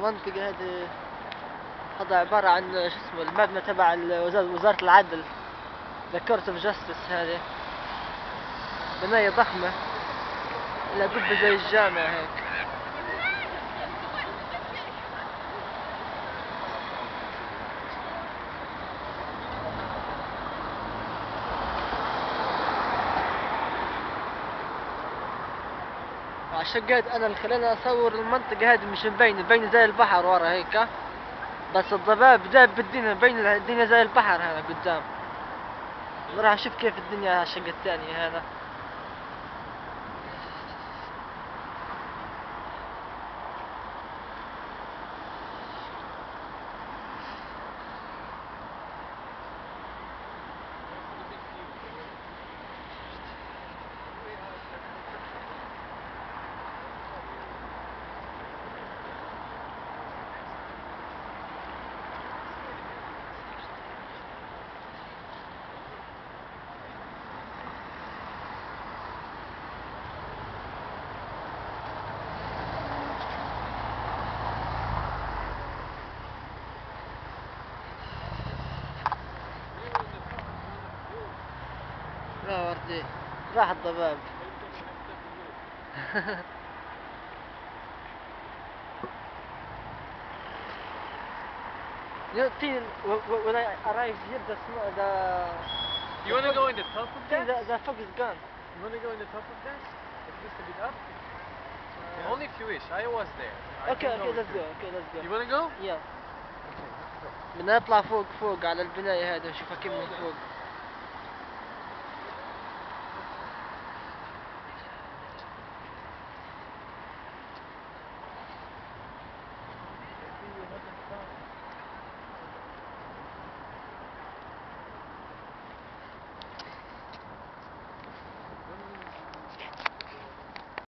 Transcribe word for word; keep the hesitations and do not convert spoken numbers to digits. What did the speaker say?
المنطقة هذه هذا عبارة عن شو اسمه المبنى تبع وزارة العدل، ذا كورت اوف جاستس. هذه بناية ضخمة لها قبة زي الجامعة هيك. عشان قاعد انا اللي خلاني اصور المنطقة هذه مش مبينة، مبينة زي البحر ورا هيك، بس الضباب داب بالدنيا مبين الدنيا زي البحر هنا قدام. راح اشوف كيف الدنيا على الشقة الثانية هنا. لا وردي راح الضباب. You know, till, when I arrived here, the snow, the... You wanna go in the top of that? The, the fog is gone. You wanna go in the top of that? At least a bit up? Uh, Only if you wish. I was there. I Okay, can okay, go let's with go. you. Okay, let's go. You wanna go? Yeah. Okay, let's go. بدنا نطلع فوق فوق على البناية هذه ونشوفها كيف من فوق.